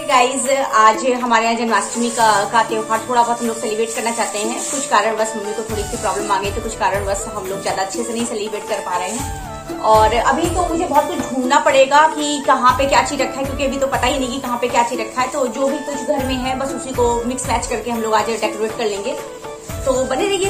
Guys आज हमारे यहाँ जन्माष्टमी का त्योहार थोड़ा बहुत हम लोग सेलिब्रेट करना चाहते हैं। कुछ कारणवश मम्मी को थोड़ी सी प्रॉब्लम आ गई तो कुछ कारणवश हम लोग ज्यादा अच्छे से नहीं सेलिब्रेट कर पा रहे हैं। और अभी तो मुझे बहुत कुछ ढूंढना पड़ेगा कि कहाँ पे क्या चीज रखा है, क्योंकि अभी तो पता ही नहीं कि कहाँ पे क्या चीज रखा है। तो जो भी कुछ घर में है बस उसी को मिक्स मैच करके हम लोग आज डेकोरेट कर लेंगे। तो बने रहिए।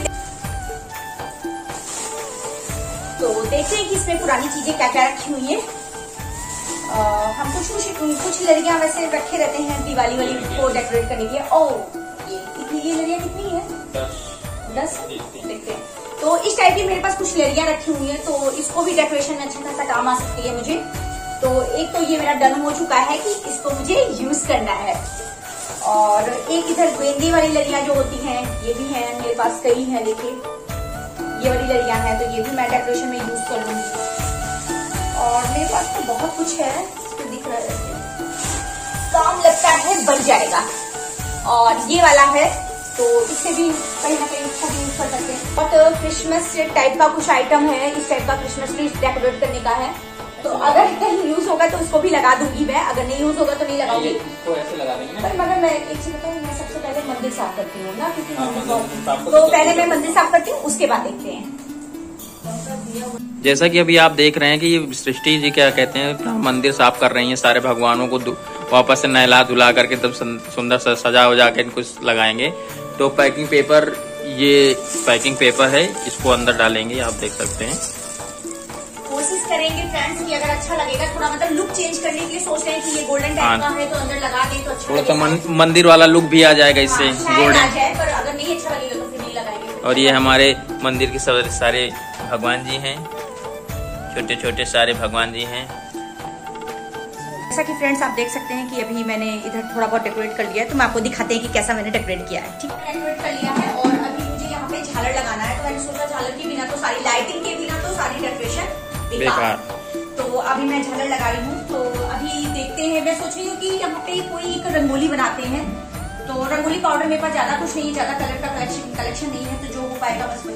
तो देखते हैं कि इसमें पुरानी चीजें क्या क्या रखी हुई है। हम कुछ लड़कियां वैसे रखे रहते हैं दिवाली वाली को डेकोरेट करने के लिए। ये लड़ियां कितनी है? 10 देखते हैं। तो इस टाइप की मेरे पास कुछ लड़ियां रखी हुई हैं, तो इसको भी डेकोरेशन में अच्छा खासा काम आ सकती है मुझे। तो एक तो ये मेरा डन हो चुका है कि इसको मुझे यूज करना है। और एक इधर गेंदे वाली लड़ियां जो होती हैं ये भी है मेरे पास, कई है। देखिए ये वाली लड़ियां हैं, तो ये भी मैं डेकोरेशन में यूज कर लूंगी। और मेरे पास तो बहुत कुछ है, तो दिख रहा है काम लगता है बन जाएगा। और ये वाला है तो इससे भी कहीं ना कहीं इसको भी यूज कर सकते हैं। और क्रिसमस टाइप का कुछ आइटम है, इस टाइप का क्रिसमस ट्री डेकोरेट करने का है। तो अगर कहीं यूज होगा तो उसको भी लगा दूंगी मैं, अगर नहीं यूज होगा तो नहीं लगाऊंगी। ऐसे लगा देंगे। पर मगर मैं एक चीज बताऊँ, मैं सबसे पहले मंदिर साफ करती हूँ ना, क्योंकि तो पहले मैं मंदिर साफ करती हूँ, उसके बाद देखते हैं। जैसा कि अभी आप देख रहे हैं कि ये सृष्टि जी क्या कहते हैं, मंदिर साफ कर रही हैं। सारे भगवानों को वापस से नहला धुला करके तब सुंदर सा सजा उजा के इनको लगाएंगे। तो पैकिंग पेपर, ये पैकिंग पेपर है, इसको अंदर डालेंगे। आप देख सकते हैं। कोशिश करेंगे फ्रेंड्स कि अगर अच्छा लगेगा, थोड़ा मतलब लुक चेंज करने के लिए सोच रहे हैं कि ये गोल्डन टाइप का है तो अंदर लगा दें तो अच्छा थोड़ा सा मंदिर वाला लुक भी आ जाएगा इससे। गोल्डन आ जाए, पर अगर नहीं अच्छा लगेगा तो फिर नहीं लगाएंगे। और ये हमारे मंदिर के सारे भगवान जी हैं, छोटे छोटे सारे भगवान जी हैं। जैसा कि फ्रेंड्स आप देख सकते हैं कि अभी मैंने इधर थोड़ा बहुत डेकोरेट कर लिया है, तो मैं आपको दिखाते हैं कि कैसा मैंने डेकोरेट किया है। ठीक है, डेकोरेट कर लिया है और अभी मुझे यहाँ पे झालर लगाना है। तो मैंने सोचा झालर के बिना तो सारी लाइटिंग के बिना तो सारी डेकोरेशन बेकार। तो अभी मैं झालर लगा रही हूँ। तो अभी देखते हैं, मैं सोच रही हूँ कि यहाँ पे कोई एक रंगोली बनाते हैं। तो रंगोली पाउडर मेरे पास ज्यादा कुछ नहीं है, ज्यादा कलर का कलेक्शन नहीं है, तो जो हो पाएगा बस।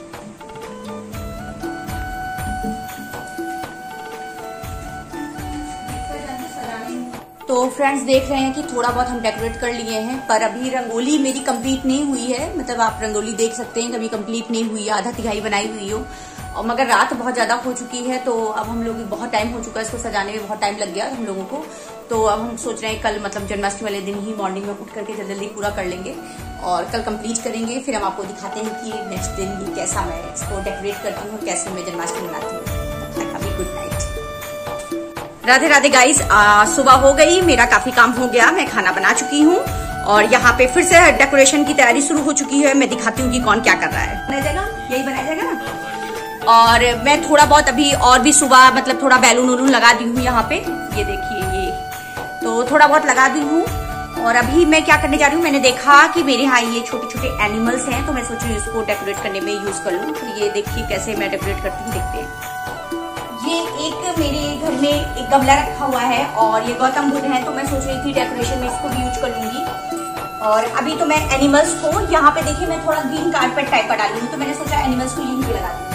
तो फ्रेंड्स देख रहे हैं कि थोड़ा बहुत हम डेकोरेट कर लिए हैं, पर अभी रंगोली मेरी कंप्लीट नहीं हुई है। मतलब आप रंगोली देख सकते हैं, कभी कंप्लीट नहीं हुई, आधा तिहाई बनाई हुई हो। और मगर रात बहुत ज्यादा हो चुकी है, तो अब हम लोग बहुत टाइम हो चुका है, इसको सजाने में बहुत टाइम लग गया हम लोगों को। तो अब हम सोच रहे हैं कल मतलब जन्माष्टमी वाले दिन ही मॉर्निंग में उठ करके जल्दी पूरा कर लेंगे और कल कंप्लीट करेंगे। फिर हम आपको दिखाते हैं कि नेक्स्ट दिन कैसा मैं इसको डेकोरेट करती हूँ, कैसे मैं जन्माष्टमी मनाती हूँ। अभी good night, Radhe Radhe guys. सुबह हो गई, मेरा काफी काम हो गया, मैं खाना बना चुकी हूँ और यहाँ पे फिर से डेकोरेशन की तैयारी शुरू हो चुकी है। मैं दिखाती हूँ कि कौन क्या कर रहा है। बनाया जाएगा, यही बनाया जाएगा ना। और मैं थोड़ा बहुत अभी और भी सुबह मतलब थोड़ा बैलून वूलून लगा दी हूँ यहाँ पे, ये देखिए ये तो थोड़ा बहुत लगा दी हूँ। और अभी मैं क्या करने जा रही हूँ, मैंने देखा कि मेरे यहाँ ये छोटे छोटे एनिमल्स हैं, तो मैं सोच रही हूँ इसको डेकोरेट करने में यूज कर लूँ। तो ये देखिए कैसे मैं डेकोरेट करती हूँ, देखते हैं। ये एक मेरे घर में एक गमला रखा हुआ है और ये गौतम बुद्ध है, तो मैं सोच रही थी डेकोरेशन में इसको भी यूज कर लूंगी। और अभी तो मैं एनिमल्स को यहाँ पे देखिए मैं थोड़ा ग्रीन कारपेट टाइप का डाली हूँ, तो मैंने सोचा एनिमल्स को यहीं पे लगा दूँ।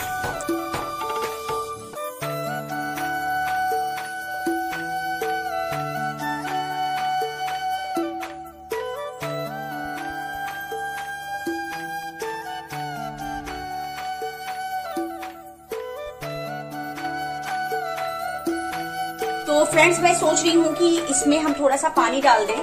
तो फ्रेंड्स मैं सोच रही हूँ कि इसमें हम थोड़ा सा पानी डाल दें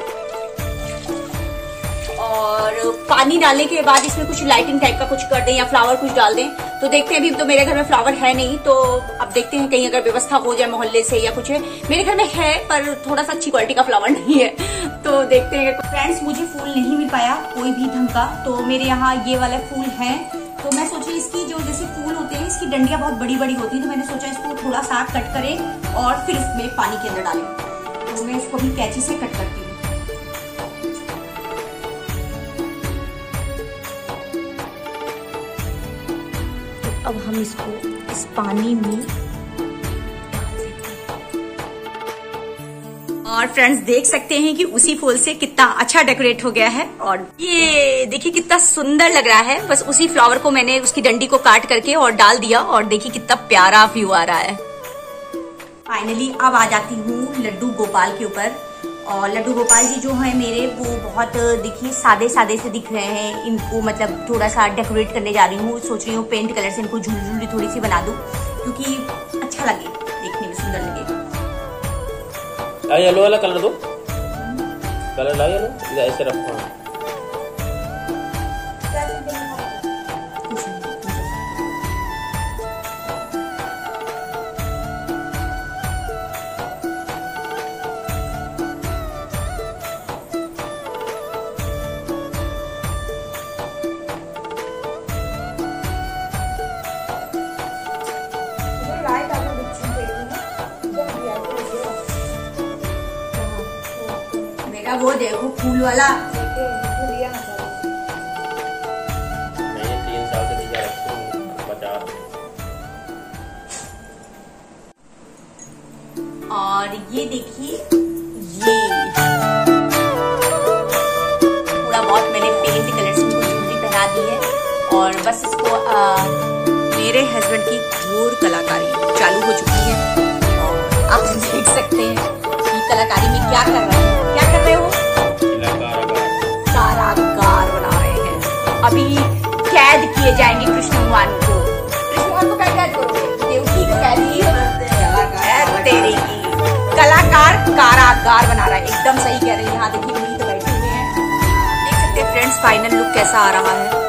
और पानी डालने के बाद इसमें कुछ लाइटिंग टाइप का कुछ कर दें या फ्लावर कुछ डाल दें। तो देखते हैं, अभी तो मेरे घर में फ्लावर है नहीं, तो अब देखते हैं कहीं अगर व्यवस्था हो जाए मोहल्ले से या कुछ है। मेरे घर में है पर थोड़ा सा अच्छी क्वालिटी का फ्लावर नहीं है, तो देखते हैं। फ्रेंड्स मुझे फूल नहीं मिल पाया कोई भी ढंग का, तो मेरे यहाँ ये वाले फूल है। तो मैं सोची इसकी जो जैसे फूल होते हैं इसकी डंडियां बहुत बड़ी बड़ी होती है, तो मैंने सोचा इसको थोड़ा सा कट करें और फिर इसमें पानी के अंदर डालें। तो मैं इसको भी कैंची से कट करती हूँ। तो अब हम इसको इस पानी में डाल देते हैं और फ्रेंड्स देख सकते हैं कि उसी फूल से कितना अच्छा डेकोरेट हो गया है। और ये देखिए कितना सुंदर लग रहा है। बस उसी फ्लावर को मैंने उसकी डंडी को काट करके और डाल दिया और देखिए कितना प्यारा व्यू आ रहा है। फाइनली अब आ जाती हूँ लड्डू गोपाल के ऊपर। और लड्डू गोपाल जी जो हैं मेरे, वो बहुत देखिए सादे सादे से दिख रहे हैं। इनको मतलब थोड़ा सा डेकोरेट करने जा रही हूँ, सोच रही हूँ पेंट कलर से इनको झुलझुली थोड़ी सी बना दूँ, क्योंकि अच्छा लगे, देखने में सुंदर लगे। येलो वाला कलर दो, कलर ला येलो, ऐसे रखो। वो देखो फूल वाला, मैंने 3 साल से दिया बचा। और ये देखिए, ये थोड़ा बहुत मैंने पेंट कलर से इनको ज्वेलरी पहना दी है। और बस इसको मेरे हस्बैंड की घोर कलाकारी चालू हो चुकी है और आप देख सकते हैं कि कलाकारी में क्या कर रहे हैं। क्या कर रहे हो? कारागार बना रहे हैं। अभी कैद किए जाएंगे कृष्ण भगवान को। कृष्ण भगवान को कैद करोगे? देवकी को कैद ही तेरे की। कलाकार कारागार बना रहा है, एकदम सही कह रहे हैं। यहाँ देखिए वही तो बैठे हुए हैं, देख सकते हैं फ्रेंड्स फाइनल लुक कैसा आ रहा है।